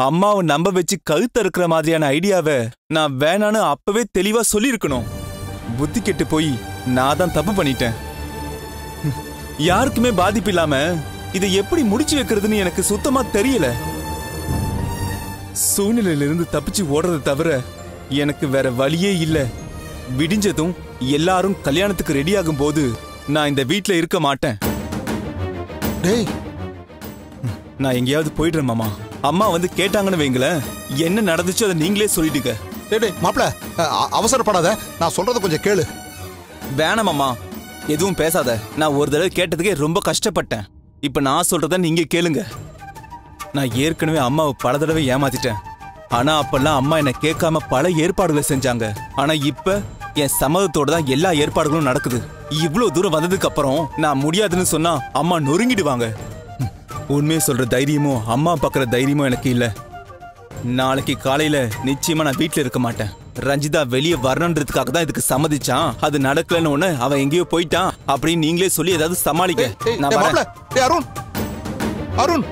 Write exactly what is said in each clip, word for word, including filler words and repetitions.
அம்மாவை நம்ப வச்சு கழுத்த இருக்கிற மாதிரியான ஐடியாவை நான் வேணான்னு அப்பவே தெளிவா சொல்லியிருக்கணும். புத்தி கெட்டு போய் நான் தான் தப்பு பண்ணிட்டேன். யாருக்குமே பாதிப்பு இல்லாம இதை எப்படி முடிச்சு வைக்கிறதுன்னு எனக்கு சுத்தமா தெரியல. சூழ்நிலையிலிருந்து தப்பிச்சு ஓடுறது தவிர எனக்கு வேற வழியே இல்ல. விடிஞ்சதும் எல்லாரும் கல்யாணத்துக்கு ரெடி ஆகும் போது நான் இந்த வீட்ல இருக்க மாட்டேன். டேய், நான் எங்கேயாவது போயிடுறேன் மாமா. அம்மா வந்து கேட்டாங்கன்னு வைங்களேன், என்ன நடந்துச்சு அதை நீங்களே சொல்லிடுங்க. டேய் மாப்பிள, அவசரப்படாத, நான் சொல்றத கொஞ்சம் கேளு. வேணாம் மாமா, எதுவும் பேசாத. நான் ஒரு தடவை கேட்டதுக்கே ரொம்ப கஷ்டப்பட்டேன். இப்ப நான் சொல்றத நீங்க கேளுங்க. நான் ஏற்கனவே அம்மாவை பல தடவை ஏமாத்திட்டேன். ஆனா அப்பெல்லாம் அம்மா என்ன கேட்காம பல ஏற்பாடுகளை செஞ்சாங்க. ஆனா இப்ப என் சம்மதத்தோட தான் எல்லா ஏற்பாடுகளும் நடக்குது. இவ்வளவு தூரம் வந்ததுக்கு அப்புறம் நான் முடியாதுன்னு சொன்னா அம்மா நொறுங்கிடுவாங்க. உண்மையை சொல்ற தைரியமும் அம்மா பாக்குற தைரியமும் எனக்கு இல்ல. நாளைக்கு காலையில நிச்சயமா நான் வீட்டுல இருக்க மாட்டேன். ரஞ்சிதா வெளியே வரணுன்றதுக்காக தான் இதுக்கு சம்மதிச்சான். அது நடக்கலன்னு ஒண்ணு அவன் எங்கேயோ போயிட்டான் அப்படின்னு நீங்களே சொல்லி ஏதாவது சமாளிக்க. நான் வரேன். அருண், அருண்,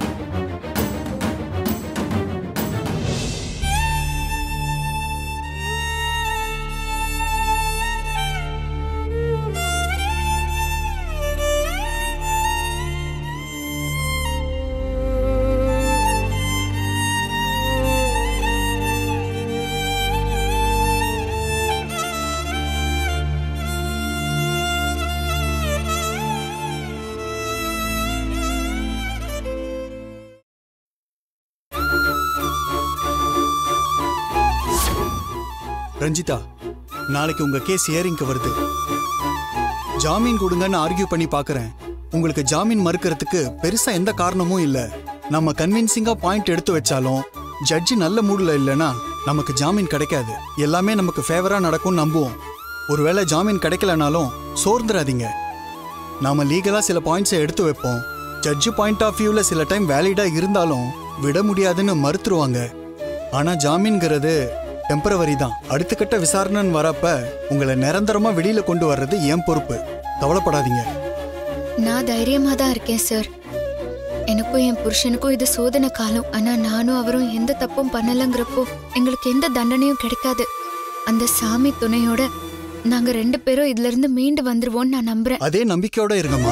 ரஞ்சிதா, நாளைக்கு உங்க கேஸ் ஹியரிங்க்கு வருது. ஜாமீன் கொடுங்கன்னு ஆர்கியூ பண்ணி பாக்குறேன். உங்களுக்கு ஜாமீன் மறுக்கிறதுக்கு பெருசா எந்த காரணமும் இல்ல. நம்ம கன்வின்சிங்கா பாயிண்ட் எடுத்து வச்சாலும் ஜட்ஜி நல்ல மூடுல இல்லைன்னா நமக்கு ஜாமீன் கிடைக்காது. எல்லாமே நமக்கு ஃபேவரா நடக்கும் நம்புவோம். ஒருவேளை ஜாமீன் கிடைக்கலனாலும் சோர்ந்துடாதீங்க. நாம லீகலா சில பாயிண்ட்ஸை எடுத்து வைப்போம். ஜட்ஜி பாயிண்ட் ஆஃப் வியூல சில டைம் வேலிடா இருந்தாலும் விட முடியாதுன்னு மறுத்துருவாங்க. ஆனா ஜாமீன்கிறது டெம்பரவரி தான். அடுத்த கட்ட விசாரணைன்னு வரப்ப உங்களை நிரந்தரமா வெளியில கொண்டு வர்றது என் பொறுப்பு. கவலைப்படாதீங்க. நான் தைரியமா தான் இருக்கேன் சார். எனக்கும் என் புருஷனுக்கும் இது சோதனை காலம். ஆனா நானும் அவரும் எந்த தப்பும் பண்ணலங்கிறப்போ எங்களுக்கு எந்த தண்டனையும் கிடைக்காது. அந்த சாமி துணையோட நாங்க ரெண்டு பேரும் இதுல இருந்து மீண்டு வந்துருவோம்னு நான் நம்புறேன். அதே நம்பிக்கையோட இருங்கம்மா.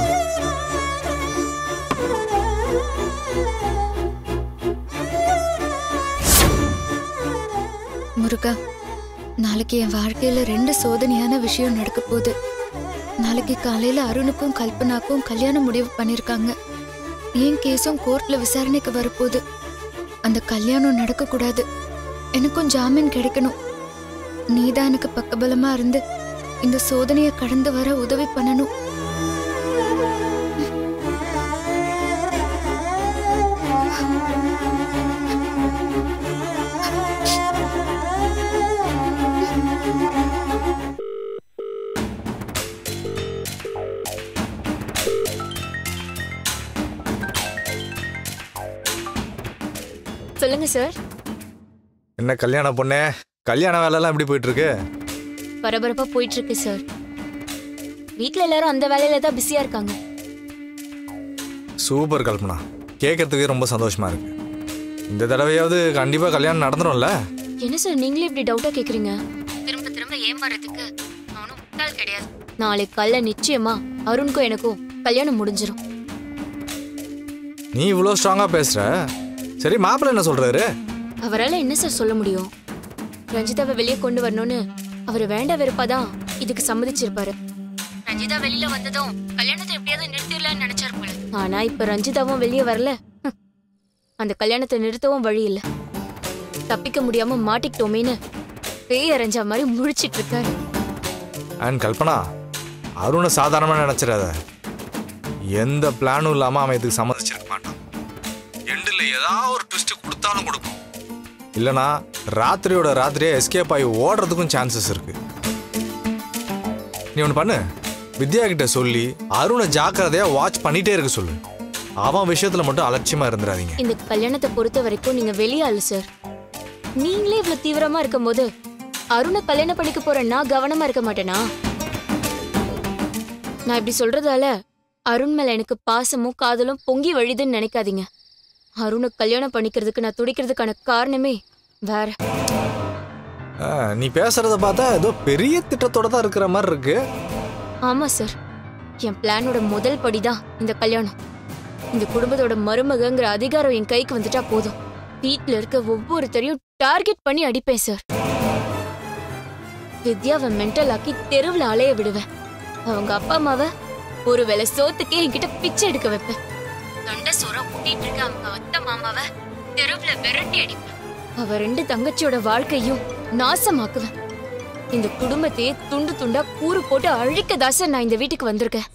முருகா, நாளைக்கு என் வாழ்க்கையில ரெண்டு சோதனையான விஷயம் நடக்க போகுது. நாளைக்கு காலையில அருணுக்கும் கல்பனாக்கும் கல்யாணம் முடிவு பண்ணிருக்காங்க. என் கேஸும் கோர்ட்ல விசாரணைக்கு வரப்போகுது. அந்த கல்யாணம் நடக்க கூடாது. எனக்கும் ஜாமீன் கிடைக்கணும். நீதான் எனக்கு பக்கபலமா இருந்து இந்த சோதனையை கடந்து வர உதவி பண்ணணும். சொல்லுங்க சார். என்ன கல்யாண பொண்ணே, கல்யாண வேலைலாம் எப்படி போயிட்டு இருக்கு? பரபரப்பா போயிட்டு இருக்கு சார். வீட்ல எல்லாரும் அந்த வேலையில தான் பிஸியா இருக்காங்க. சூப்பர் கல்பனா, கேட்கறதுக்கு ரொம்ப சந்தோஷமா இருக்கு. இந்த தடவையாவது கண்டிப்பா கல்யாணம் நடந்துரும்ல? என்ன சார் நீங்களே இப்படி டவுட்டா கேக்குறீங்க? திரும்ப திரும்ப ஏமாறதுக்கு நானும் முட்டாள் கிடையாது. நாளைக்கு காலைல நிச்சயமா அருணுக்கும் எனக்கும் கல்யாணம் முடிஞ்சிடும். நீ இவ்வளோ ஸ்ட்ராங்கா பேசுற. சரி, மாப்பிள்ளை என்ன சொல்றாரு? அவரால் என்ன சார் சொல்ல முடியும்? ரஞ்சிதாவை வெளியே கொண்டு வரணும்னு அவர் வேண்ட வெறுப்பாதான் இதுக்கு சம்மதிச்சிருப்பாரு. ரஞ்சிதா வெளியில வந்ததும் கல்யாணத்தை எப்படியாவது நிறுத்திடலாம்னு நினைச்சாரு போல. ஆனா இப்ப ரஞ்சிதாவும் வெளியே வரல. அந்த கல்யாணத்தை நிறுத்தவும் வழி இல்ல. தப்பிக்க முடியாம மாட்டிக்கிட்டோமேன்னு பேய் அரைஞ்சா மாதிரி முழிச்சிட்டு இருக்காரு. அண்ட் கல்பனா, அருணை சாதாரணமா நினைச்சிடாத. எந்த பிளானும் இல்லாம அவன் இதுக்கு சம்மதிச்சிருக்க மாட்டான். எண்டில் ஏதாவது ஒரு ட்விஸ்ட் கொடுத்தாலும் கொடுக்கும். இல்லைனா ராத்திரியோட ராத்திரியே எஸ்கேப் ஆகி ஓடுறதுக்கும் சான்சஸ் இருக்கு. நீ ஒன்று பண்ணு, வித்யா கிட்ட சொல்லி அருணை ஜாக்கிரதையா வாட்ச் பண்ணிட்டே இருக்க சொல்லு. அவன் விஷயத்துல மட்டும் அலட்சியமா இருந்துடாதீங்க. இந்த கல்யாணத்தை பொறுத்த வரைக்கும் நீங்க வெளியாளு சார். நீங்களே இவ்வளவு தீவிரமா இருக்கும் போது அருணை கல்யாணம் பண்ணிக்க போற நான் கவனமா இருக்க மாட்டேனா? நான் இப்படி சொல்றதால அருண் மேல எனக்கு பாசமும் காதலும் பொங்கி வழிதுன்னு நினைக்காதீங்க. அருணை கல்யாணம் பண்ணிக்கிறதுக்கு நான் துடிக்கிறதுக்கான காரணமே வேற. ஆ, நீ பேசுறத பார்த்தா ஏதோ பெரிய திட்டத்தோட தான் இருக்கிற மாதிரி இருக்கு. ஆமா சார், என் பிளானோட முதல் படிதான் இந்த கல்யாணம். இந்த குடும்பத்தோட மருமகங்கிற அதிகாரம் என் கைக்கு வந்துட்டா போதும், வீட்டுல இருக்க ஒவ்வொருத்தரையும் டார்கெட் பண்ணி அடிப்பேன் சார். வித்யாவை மென்டல் ஆக்கி தெருவுல அலைய விடுவேன். அவங்க அப்பா அம்மாவை ஒருவேளை சோத்துக்கே என்கிட்ட பிச்சை எடுக்க வைப்பேன். தொண்டை சோற கூட்டிட்டு இருக்க அவங்க அத்தை மாமாவை தெருவுல விரட்டி அடிப்பேன். அவ ரெண்டு தங்கச்சியோட வாழ்க்கையும் நாசமாக்குவேன். இந்த குடும்பத்தையே துண்டு துண்டா கூறு போட்டு அழிக்கதாச நான் இந்த வீட்டுக்கு வந்திருக்கேன்.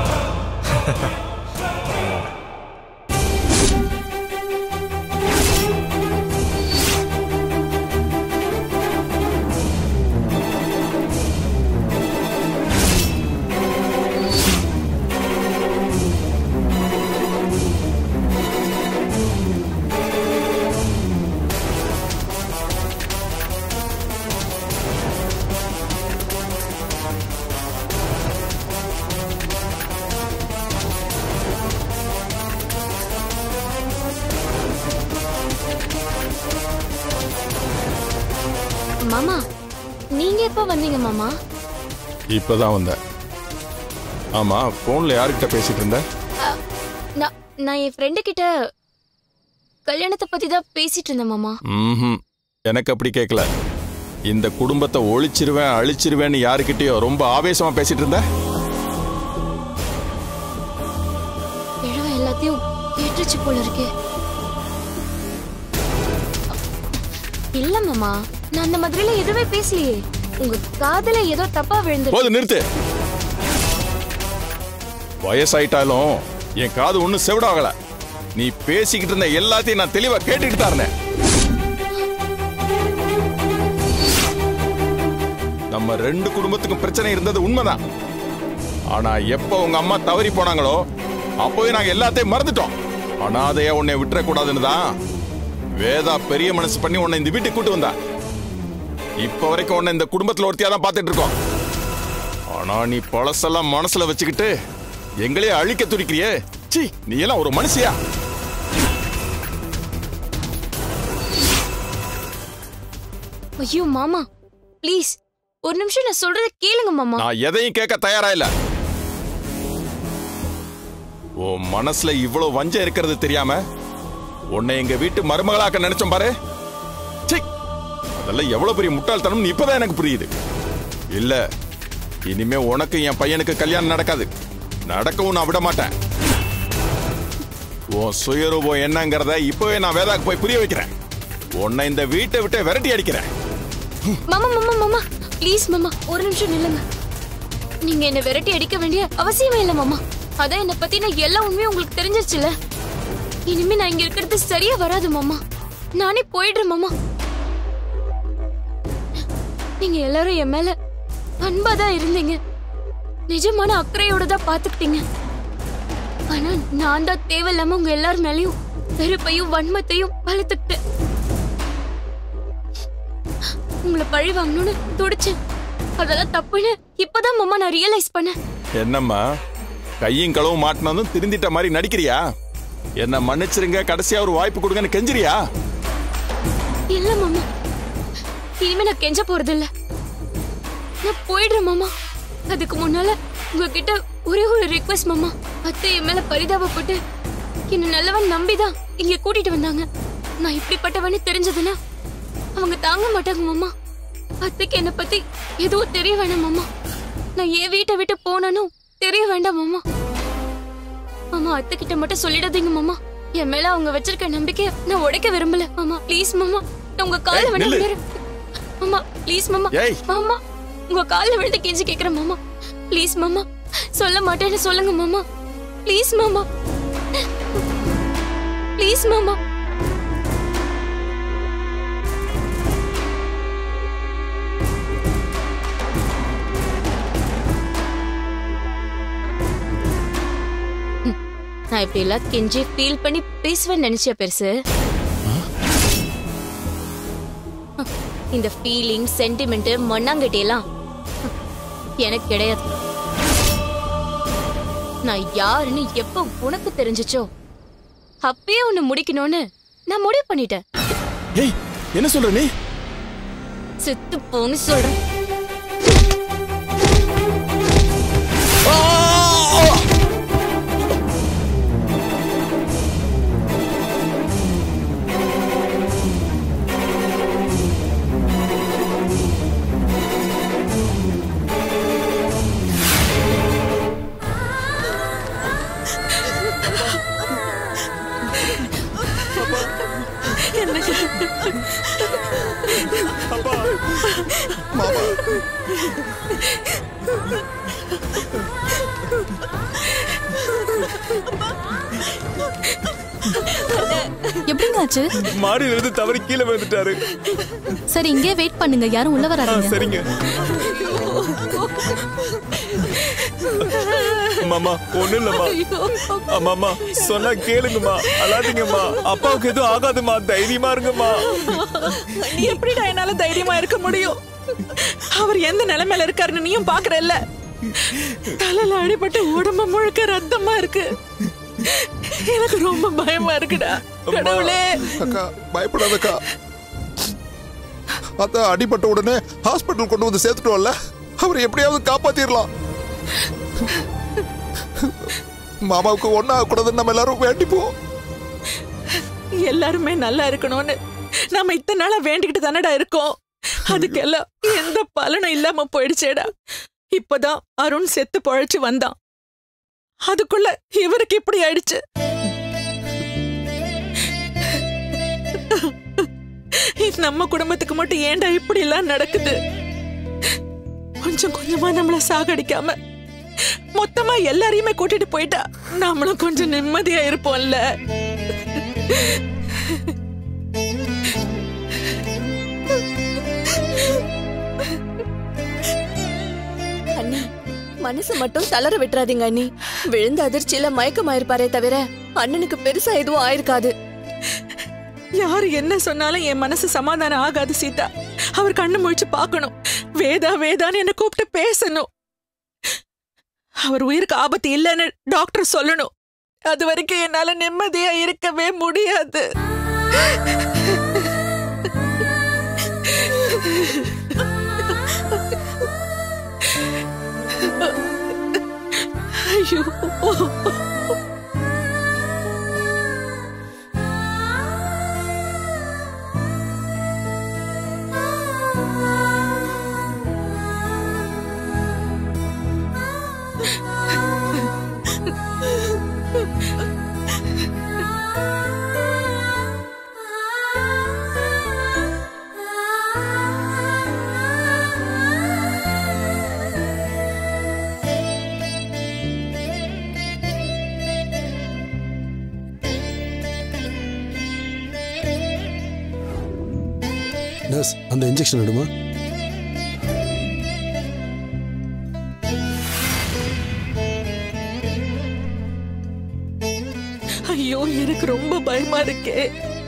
மாமா, நீங்க எப்ப வந்தீங்க மாமா? இப்பதான் வந்தேன். ஆமா, போன்ல யார்கிட்ட பேசிட்டு இருந்த? நான் நான் என் ஃப்ரெண்டு கிட்ட கல்யாணத்தை பத்தி தான் பேசிட்டு இருந்தேன் மாமா. ம்ஹும். எனக்கு அப்படி கேட்கல. இந்த குடும்பத்தை ஒழிச்சிருவேன் அழிச்சிருவேன்னு யாருக்கிட்டயோ ரொம்ப ஆவேசமா பேசிட்டு இருந்த? இழவ எல்லாத்தையும் கேட்டுச்சு போல இருக்கே. இல்ல மாமா, நான் அந்த மாதிரில எதுவுமே பேசலையே. உங்க காதுல ஏதோ தப்பா விழுந்து. போது நிறுத்து. வயசாயிட்டாலும் என் காது ஒண்ணு செவிடாகல. நீ பேசிக்கிட்டு இருந்த எல்லாத்தையும் நான் தெளிவா கேட்டுக்கிட்டு தான் இருந்தேன். நம்ம ரெண்டு குடும்பத்துக்கும் பிரச்சனை இருந்தது உண்மைதான். ஆனா எப்ப உங்க அம்மா தவறி போனாங்களோ அப்பவே நாங்க எல்லாத்தையும் மறந்துட்டோம். அனாதையா உன்னை விட்டுற கூடாதுன்னு தான் வேதா பெரிய மனசு பண்ணி உன்னை இந்த வீட்டுக்கு கூட்டு வந்தா. இப்ப வரைக்கும் உன்னை இந்த குடும்பத்துல ஒருத்தியா தான் பார்த்துட்டு இருக்கோம். ஆனா நீ பழசெல்லாம் மனசுல வச்சுக்கிட்டு எங்களையே அழிக்க துடிக்கிறியே. சீ, நீ எல்லாம் ஒரு மனுஷியா? ஐயோ மாமா, ப்ளீஸ் ஒரு நிமிஷம் நான் சொல்றத கேளுங்க மாமா. நான் எதையும் கேட்க தயாரா இல்ல. ஓ மனசுல இவ்வளவு வஞ்சம் இருக்கிறது தெரியாம உன்னை எங்க வீட்டு மருமகளாக்க நினைச்சோம் பாரு. சீ, அதெல்லாம் எவ்வளவு பெரிய முட்டாள்தனம் இப்பதான் எனக்கு புரியுது. இல்ல, இனிமே உனக்கு என் பையனுக்கு கல்யாணம் நடக்காது. நடக்கவும் நான் விட மாட்டேன். உன் சுயரூபம் என்னங்கறத இப்பவே நான் வேதாக்கு போய் புரிய வைக்கிறேன். உன்னை இந்த வீட்டை விட்டு விரட்டி அடிக்கிறேன். மாமா மாமா மாமா ப்ளீஸ் மாமா, ஒரு நிமிஷம் நில்லுங்க. நீங்க என்ன விரட்டி அடிக்க வேண்டிய அவசியமே இல்ல மாமா. அதான் என்ன பத்தி நான் எல்லா உண்மையும் உங்களுக்கு தெரிஞ்சிருச்சுல. இனிமே நான் இங்க இருக்கிறது சரியா வராது மாமா. நானே போயிடுறேன் மாமா. நீங்க எல்லாரும் என் மேல அன்பாதான் இருந்தீங்க, நிஜமான அக்கறையோட தான் பாத்துக்கிட்டீங்க. ஆனா நான் தான் தேவையில்லாம உங்க எல்லாரும் மேலயும் வெறுப்பையும் வன்மத்தையும் வளர்த்துக்கிட்டேன். உங்களை பழி வாங்கணும்னு துடிச்சேன். அதெல்லாம் தப்புன்னு இப்பதான் மாமா நான் ரியலைஸ் பண்ணேன். என்னம்மா கையும் களவும் மாட்டினதும் திருந்திட்ட மாதிரி நடிக்கிறியா? என்ன மன்னிச்சிருங்க, கடைசியா ஒரு வாய்ப்பு கொடுங்கன்னு கெஞ்சிரியா? இல்ல மாமா, இனிமே நான் கெஞ்ச போறது இல்ல. நான் போயிடுறேன் மாமா. அதுக்கு முன்னால உங்ககிட்ட ஒரே ஒரு ரிக்வெஸ்ட் மாமா. அத்தை என் மேல பரிதாபப்பட்டு என்ன நல்லவன் நம்பிதான் இங்க கூட்டிட்டு வந்தாங்க. நான் இப்படிப்பட்டவன்னு தெரிஞ்சதுன்னா அவங்க தாங்க மாட்டாங்க மாமா. அத்தைக்கு என்ன பத்தி எதுவும் தெரிய வேண்டாம் மாமா. நான் ஏன் வீட்டை விட்டு போனானும் தெரிய வேண்டாம் மாமா. மாமா அத்தை கிட்ட மட்டும் சொல்லிடாதீங்க மாமா. என் மேல அவங்க வச்சிருக்க நம்பிக்கை நான் உடைக்க விரும்பல மாமா. ப்ளீஸ் மாமா, நான் உங்க கால வேணா விழுறேன் மாமா. ப்ளீஸ் மாமா. மாமா உங்க கால விழுந்து கெஞ்சி கேக்குறேன் மாமா. ப்ளீஸ் மாமா, சொல்ல மாட்டேன்னு சொல்லுங்க மாமா. ப்ளீஸ் மாமா, ப்ளீஸ் மாமா. நான் இப்படி எல்லாம் கெஞ்சி ஃபீல் பண்ணி பேசுவேன்னு நினைச்ச பெருசு. இந்த ஃபீலிங் சென்டிமெண்ட் மண்ணாங்கட்டி எல்லாம் எனக்கு கிடையாது. நான் யாருன்னு எப்ப உனக்கு தெரிஞ்சிச்சோ அப்பயே உன்னை முடிக்கணும்னு நான் முடிவு பண்ணிட்டேன். ஏய் என்ன சொல்ற நீ? செத்து போன்னு சொல்றேன். எப்படிங்க ஆச்சு? மாடியில இருந்து தவறி கீழே விழுந்துட்டாரு. சரி இங்கே வெயிட் பண்ணுங்க, யாரும் உள்ள வராதீங்க. சரிங்க மாமா. ஒண்ணு இல்லம்மா. மாமா சொன்னா கேளுங்கம்மா, அழாதீங்கம்மா. அப்பாவுக்கு எதுவும் ஆகாதுமா, தைரியமா இருங்கம்மா. எப்படிடா என்னால தைரியமா இருக்க முடியும்? அவர் எந்த நிலைமையில இருக்காருன்னு நீயும் பாக்குறல்ல. தலையில அடிபட்டு உடம்பு முழுக்க ரத்தமா இருக்கு. எனக்கு ரொம்ப பயமா இருக்குடா. கடவுளே. அக்கா பயப்படாதக்கா. அதான் அடிபட்ட உடனே ஹாஸ்பிட்டல் கொண்டு வந்து சேர்த்துட்டோம்ல, அவரை எப்படியாவது காப்பாத்திரலாம். மாமாவுக்கு ஒன்னா கூடாதுன்னு நம்ம எல்லாரும் வேண்டிப்போம். எல்லாருமே நல்லா இருக்கணும்னு நாம இத்தனை நாளா வேண்டிக்கிட்டு தானடா இருக்கோம். அதுக்கெல்லாம் எந்த பலனும் இல்லாம போயிடுச்சேடா. இப்பதான் அருண் செத்து பொழைச்சு வந்தான், அதுக்குள்ள இவருக்கு இப்படி ஆயிடுச்சு. நம்ம குடும்பத்துக்கு மட்டும் ஏன்டா இப்படி எல்லாம் நடக்குது? கொஞ்சம் கொஞ்சமா நம்மள சாகடிக்காம மொத்தமா எல்லாரையுமே கூட்டிட்டு போயிட்டா நாமளும் கொஞ்சம் நிம்மதியா இருப்போம்ல. அண்ணி மனசு மட்டும் தளர விட்டுறாதீங்க அண்ணி. விழுந்த அதிர்ச்சியில மயக்கமாயிருப்பாரே தவிர அண்ணனுக்கு பெருசா எதுவும் ஆயிருக்காது. யாரு என்ன சொன்னாலும் என் மனசு சமாதானம் ஆகாது சீதா. அவர் கண்ணு முழிச்சு பார்க்கணும். வேதா வேதான்னு என்ன கூப்பிட்டு பேசணும். அவர் உயிருக்கு ஆபத்து இல்லைன்னு டாக்டர் சொல்லணும். அது வரைக்கும் என்னால நிம்மதியா இருக்கவே முடியாது. ஐயோ நர்ஸ், அந்த இன்ஜெக்ஷன் எடுமா. ஐயோ எனக்கு ரொம்ப பயமா இருக்கே.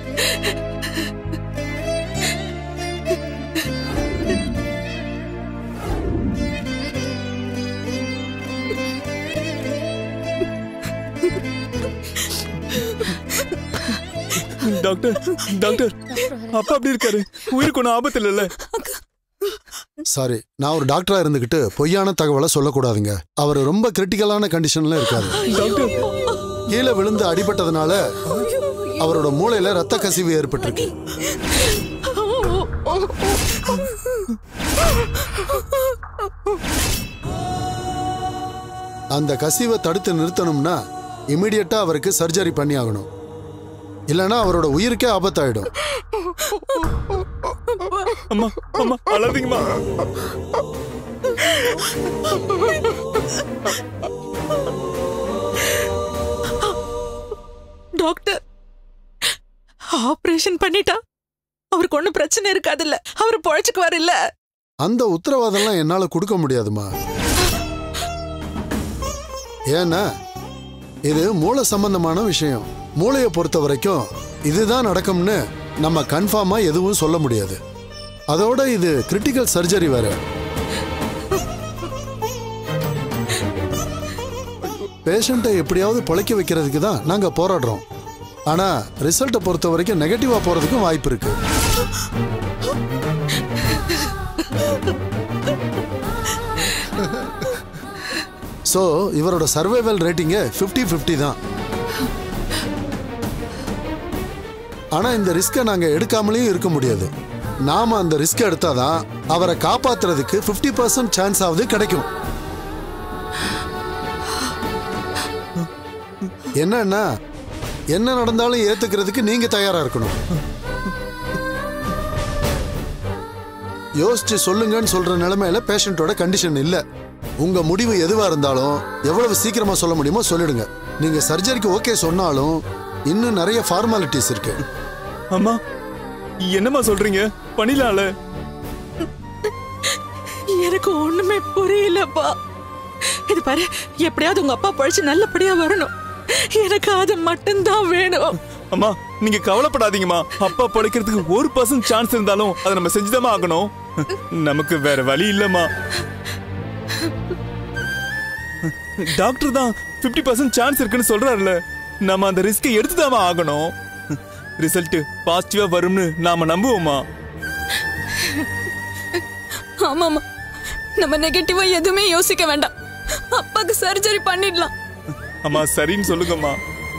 டாக்டர் டாக்டர் அப்பா அப்படி இருக்காரு, உயிருக்கு ஒன்றும் ஆபத்து இல்லைல்ல? சாரி, நான் ஒரு டாக்டரா இருந்துகிட்டு பொய்யான தகவலை சொல்லக்கூடாதுங்க. அவர் ரொம்ப கிரிட்டிக்கலான கண்டிஷன்ல இருக்காரு. டாக்டர் கீழே விழுந்து அடிபட்டதுனால அவரோட மூளையில ரத்த கசிவு ஏற்பட்டிருக்கு. அந்த கசிவை தடுத்து நிறுத்தணும்னா இமிடியட்டா அவருக்கு சர்ஜரி பண்ணி ஆகணும். இல்லைன்னா அவரோட உயிருக்கே ஆபத்தாயிடும். அம்மா அம்மா அழாதீங்கம்மா. டாக்டர் ஆபரேஷன் பண்ணிட்டா அவருக்கு ஒன்னும் பிரச்சனை இருக்காதுல்ல? அவர் பொழைச்சுக்குவார் இல்ல? அந்த உத்தரவாதம்லாம் என்னால கொடுக்க முடியாதுமா. ஏன்னா இது மூளை சம்பந்தமான விஷயம். மூளையை பொறுத்த வரைக்கும் இதுதான் நடக்கும்னு நம்ம கன்ஃபார்மா எதுவும் சொல்ல முடியாது. அதோட இது கிரிட்டிக்கல் சர்ஜரி வேற. பேஷண்ட்டை எப்படியாவது பொழைக்க வைக்கிறதுக்கு தான் நாங்க போராடுறோம். ஆனா ரிசல்ட்டை பொறுத்த வரைக்கும் நெகட்டிவா போறதுக்கும் வாய்ப்பு இருக்கு. சோ இவரோட சர்வைவல் ரேட்டிங்க பிப்டி பிப்டி தான். ஆனா இந்த ரிஸ்கை நாங்க எடுக்காமலேயும் இருக்க முடியாது. நாம அந்த ரிஸ்க் எடுத்தாதான் அவரை காப்பாத்துறதுக்கு பிப்டி பர்சன்ட் சான்ஸ் ஆவது கிடைக்கும். என்னன்னா என்ன நடந்தாலும் ஏத்துக்கிறதுக்கு நீங்க தயாரா இருக்கணும். யோசிச்சு சொல்லுங்கன்னு சொல்ற நிலைமையில பேஷண்டோட கண்டிஷன் இல்ல. உங்க முடிவு எதுவா இருந்தாலும் எவ்வளவு சீக்கிரமா சொல்ல முடியுமோ சொல்லிடுங்க. நீங்க சர்ஜரிக்கு ஓகே சொன்னாலும் இன்னும் நிறைய ஃபார்மாலிட்டிஸ் இருக்கு. அம்மா என்னம்மா சொல்றீங்க? பண்ணிடலாம்ல? எனக்கு ஒண்ணுமே புரியலப்பா. இது பாரு, எப்படியாவது உங்க அப்பா பழிச்சு நல்லபடியா வரணும். எனக்கு அது மட்டும்தான் வேணும். அம்மா நீங்க கவலைப்படாதீங்கம்மா. அப்பா பழைக்கிறதுக்கு ஒரு பர்சன்ட் சான்ஸ் இருந்தாலும் அதை நம்ம செஞ்சுதான் ஆகணும். நமக்கு வேற வழி இல்லம்மா. டாக்டர் தான் பிப்டி பர்சன்ட் சான்ஸ் இருக்குன்னு சொல்றாருல, நம்ம அந்த ரிஸ்கை எடுத்துதான் ஆகணும். ரிசல்ட் பாசிட்டிவா வரும்னு நாம நம்புவோமா? ஆமாமா, நம்ம நெகட்டிவா எதுவுமே யோசிக்க வேண்டாம். அப்பாக்கு சர்ஜரி பண்ணிடலாம். அம்மா சரின்னு சொல்லுங்கம்மா.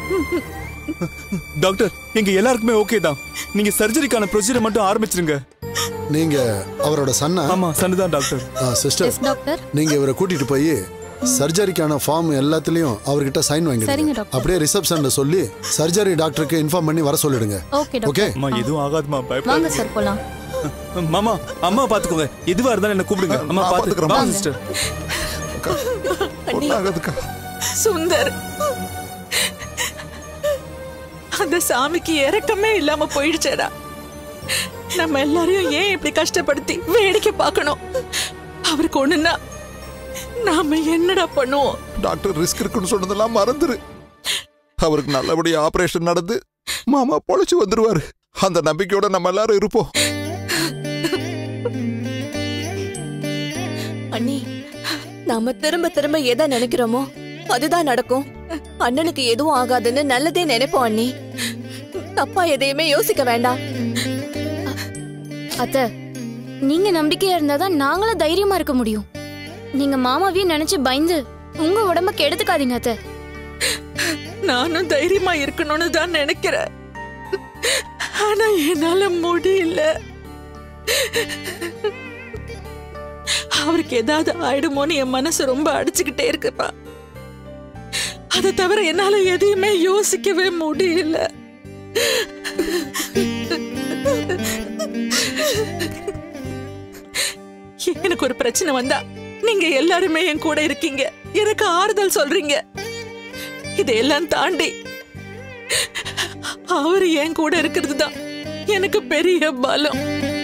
டாக்டர் எங்க எல்லாருக்குமே ஓகே தான். நீங்க சர்ஜரிக்கான ப்ரொசீஜர் மட்டும் ஆரம்பிச்சிருங்க. நீங்க அவரோட சன்னா? ஆமா சன்னு தான் டாக்டர். சிஸ்டர் டாக்டர் நீங்க இவரை கூட்டிட்டு போய் சர்ஜரிக்கான ஃபார்ம் எல்லாத்துலயும் அவர்கிட்ட சைன் சரிங்க வாங்கிடுங்க. டாக்டர். அப்படியே ரிசப்ஷன்ல சொல்லி சர்ஜரி டாக்டருக்கு இன்ஃபார்ம் பண்ணி வர சொல்லிடுங்க. Okay doctor. ஓகே அம்மா எதுவும் ஆகாதுமா, வாங்க பயப்படாதீங்க. சார் போலாம். மாமா அம்மா பாத்துக்கோங்க. எதுவா இருந்தாலும் என்ன கூப்பிடுங்க. அம்மா நான் பாத்துக்கிறேன். பாத்துக்கிறேன். சிஸ்டர் ஒண்ணாகாதுக்கா. சுந்தர், அந்த சாமிக்கு இறக்கமே இல்லாம போயிடுச்சேடா. நம்ம எல்லாரையும் ஏன் இப்படி கஷ்டப்படுத்தி வேடிக்கை பார்க்கணும்? அவருக்கு ஒண்ணுன்னா நாம என்னடா பண்ணுவோம்? டாக்டர் ரிஸ்க் இருக்குன்னு சொன்னதெல்லாம் மறந்துரு. அவருக்கு நல்லபடியா ஆபரேஷன் நடந்து மாமா பொழைச்சு வந்துருவாரு. அந்த நம்பிக்கையோட நம்ம எல்லாரும் இருப்போம். அண்ணி, நாம திரும்ப திரும்ப எதை நினைக்கிறோமோ அதுதான் நடக்கும். அண்ணனுக்கு எதுவும் ஆகாதுன்னு நல்லதே நினைப்போம் அண்ணி. தப்பா எதையுமே யோசிக்க வேண்டாம். அத்தை, நீங்க நம்பிக்கையா இருந்தாதான் நாங்களும் தைரியமா இருக்க முடியும். நீங்க மாமாவையும் நினைச்சு பயந்து உங்க உடம்ப கெடுத்துக்காதீங்க அத்தை. நானும் தைரியமா இருக்கணும்னு தான் நினைக்கிறேன். ஆனா என்னால முடியல. அவருக்கு ஏதாவது ஆயிடுமோன்னு என் மனசு ரொம்ப அடிச்சுக்கிட்டே இருக்குப்பா. அதை தவிர என்னால எதையுமே யோசிக்கவே முடியல. எனக்கு ஒரு பிரச்சனை வந்தா நீங்க எல்லாருமே என் கூட இருக்கீங்க, எனக்கு ஆறுதல் சொல்றீங்க. இதையெல்லாம் தாண்டி அவர் என் கூட இருக்கிறது தான் எனக்கு பெரிய பலம்.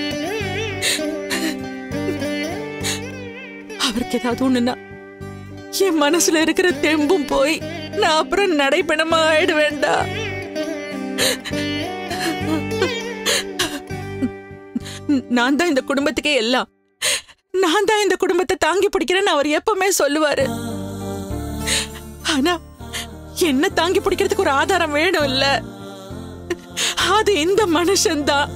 அவருக்கு ஏதாவது ஒண்ணுன்னா என் மனசுல இருக்கிற தெம்பும் போய் நான் அப்புறம் நடைபெணமா ஆயிட வேண்டாம். நான் தான் இந்த குடும்பத்துக்கே எல்லாம், நான் தான் இந்த குடும்பத்தை தாங்கி பிடிக்கிறேன்னு அவர் எப்பவுமே சொல்லுவாரு. ஆனா என்ன தாங்கி பிடிக்கிறதுக்கு ஒரு ஆதாரம் வேணும் இல்ல? அது இந்த மனுஷன்தான்.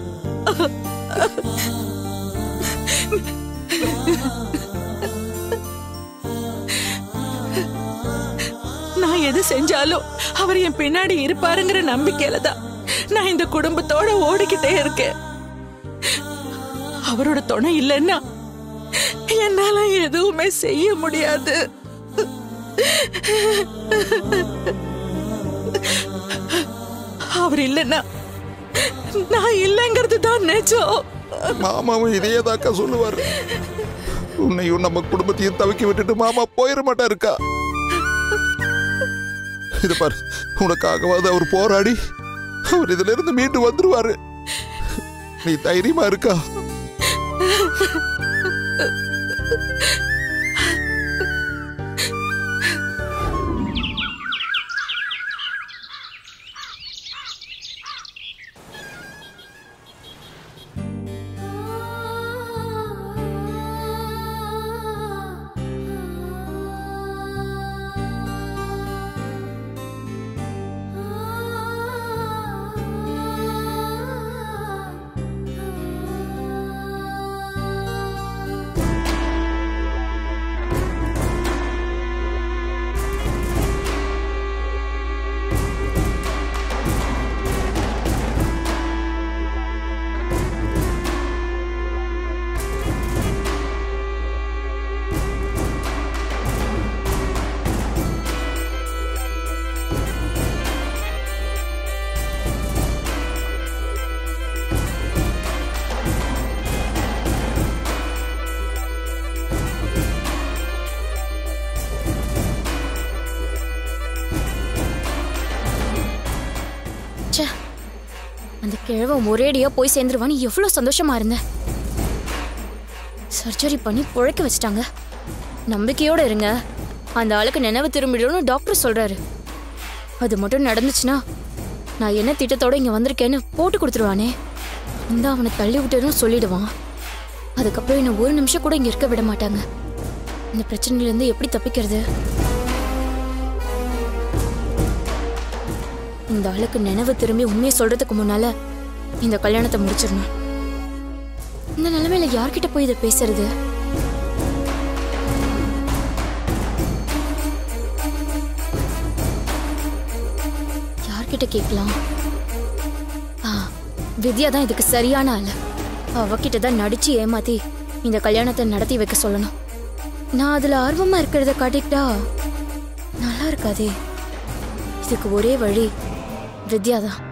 நான் எது செஞ்சாலும் அவர் என் பின்னாடி இருப்பாருங்கிற நம்பிக்கையில தான் நான் இந்த குடும்பத்தோட ஓடிக்கிட்டே இருக்கேன். அவரோட துணை இல்லைன்னா என்னால எதுவுமே செய்ய முடியாது. அவர் இல்லைன்னா நான் இல்லைங்கிறது தான் நிஜம். மாமாவும் இதையே தாக்கா சொல்லுவாரு. உன்னையும் நம்ம குடும்பத்தையும் தவிக்க விட்டுட்டு மாமா போயிட மாட்டாருக்கா. இது பாரு, உனக்காகவாது அவர் போராடி அவர் இதுல இருந்து மீண்டு வந்துருவாரு. நீ தைரியமா இருக்கா? ச்சே, அந்த கிழவன் ஒரேடியா போய் சேர்ந்துருவான்னு எவ்வளவு சந்தோஷமா இருந்தேன். சர்ஜரி பண்ணி புழைக்க வச்சிட்டாங்க. நம்பிக்கையோட இருங்க, அந்த ஆளுக்கு நினைவு திரும்பிடும்னு டாக்டர் சொல்றாரு. அது மட்டும் நடந்துச்சுன்னா நான் என்ன திட்டத்தோட இங்க வந்திருக்கேன்னு போட்டு கொடுத்துருவானே. இந்த அவனை தள்ளி விட்டுன்னு சொல்லிடுவான். அதுக்கப்புறம் என்ன ஒரு நிமிஷம் கூட இங்க இருக்க விட மாட்டாங்க. இந்த பிரச்சனையில இருந்து எப்படி தப்பிக்கிறது? இந்த ஆளுக்கு நினைவு திரும்பி உண்மையை சொல்றதுக்கு முன்னால இந்த கல்யாணத்தை முடிச்சிடணும். இந்த நிலைமையில யார்கிட்ட போய் இதை பேசுறது? யார்கிட்ட கேட்கலாம்? ஆ, வித்யா தான் இதுக்கு சரியான ஆளு. அவகிட்ட தான் நடிச்சு ஏமாத்தி இந்த கல்யாணத்தை நடத்தி வைக்க சொல்லணும். நான் அதுல ஆர்வமா இருக்கிறத காட்டிக்கிட்டா நல்லா இருக்காதே. இதுக்கு ஒரே வழி வித்யா தான்.